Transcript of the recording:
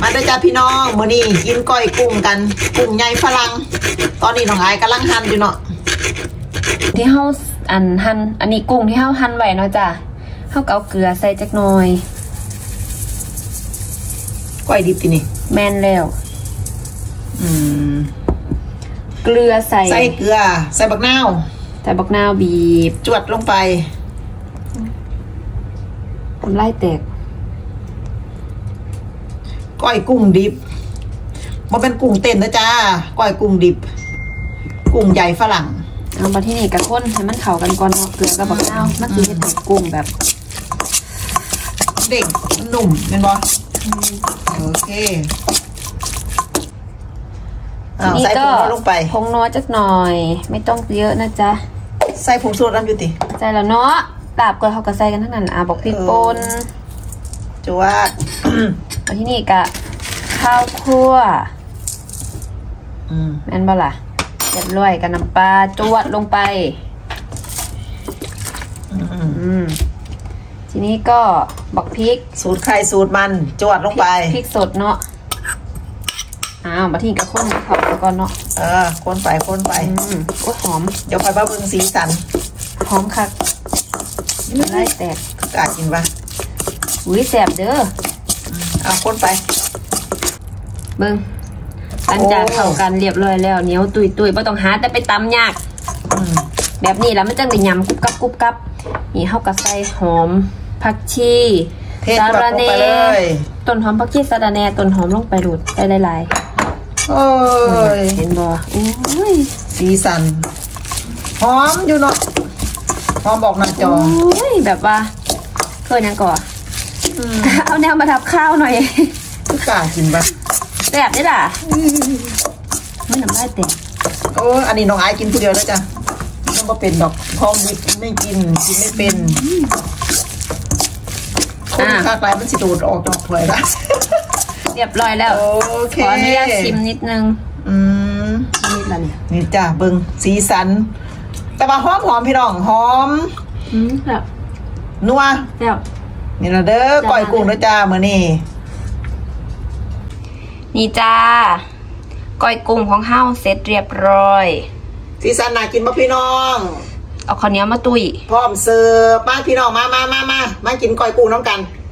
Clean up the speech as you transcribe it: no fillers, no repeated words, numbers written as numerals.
มาด้วยจ้าพี่น้องมื้อนี้กินก้อยกุ้งกันกุ้งใหญ่ฝรั่งตอนนี้น้องอายกำลังหั่นอยู่เนาะที่เฮาหั่นอันนี้กุ้งที่เฮาหั่นไว้เนาะจ้ะเฮาเอาเกลือใส่จักหน่อยก้อยดิบทีนี่แม่นแล้วเกลือใส่เกลือใส่บักนาวบีบจวดลงไปทำลายแตกก้อยกุ้งดิบมันเป็นกุ้งเต้นนะจ้าก้อยกุ้งดิบกุ้งใหญ่ฝรั่งเอามาที่นี่กระข้นให้มันเข้ากันก่อนเนาะเกลือกับบักนาวเมื่อกี้เห็นกุ้งแบบเด็กหนุ่มเป็นบอโอเคนี่ก็ลงไปผงนัวจักหน่อยไม่ต้องเยอะนะจ๊ะใส่ผงชูรสน้ำยุติใส่แล้วเนาะดาบก่อนเขาก็ใส่กันทั้งนั้นบอกพริกป่นจวดมาที่นี่กะข้าวคั่วแม่นบ่ล่ะเรียบร้อยกับน้ำปลาจวดลงไปทีนี้ก็บักพริกสูตรใครสูตรมันจวดลงไปพริกสดเนาะมาที่กระข้นเขาก่อนเนาะข้นไปโอ้หอมเดี๋ยวไปบ้าเบิ้งสีสันหอมคักไล่แตกกาดกินปะอุ้ยแสบเด้อข้นไปเบิ้งอันจากเข้ากันเรียบร้อยแล้วเหนียวตุยไม่ต้องหาแต่ไปตำยากแบบนี้แล้วมันจังได้ยำกุบกับนี่เข้ากับใส่หอมผักชีสาระแหน่ต้นหอมผักชีสาระแหน่ต้นหอมลงไปดูดไปหลายเห็นบ่อุ้ยสีสันหอมอยู่เนาะหอมบอกหน้าจอแบบว่าเคยยังก่อเอาแนวมาทับข้าวหน่อยกล้ากินปะแซ่บได้ล่ะไม่น้ำลายเต็มอันนี้น้องไอกินผู้เดียวนะจ๊ะต้องก็เป็นดอกพองดิบไม่กินไม่เป็นคนข้างไกลมันสิดูดออกดอกเลยละเรียบร้อยแล้วขออนุญาตชิมนิดนึงนิดละนี่จ้ะเบิ้งสีสันแต่ว่าหอมพี่น้องหอมแบบนัวแบบนี่ละเด้อก้อยกุ้งนะจ้ามื้อนี้นี่จ้าก้อยกุ้งของเฮาเสร็จเรียบร้อยสีสันน่ากินป่ะพี่น้องเอาข้าวเหนียวมาตุ้ยพร้อมเสิร์ฟมาพี่น้องมากินก้อยกุ้งน้ำกัน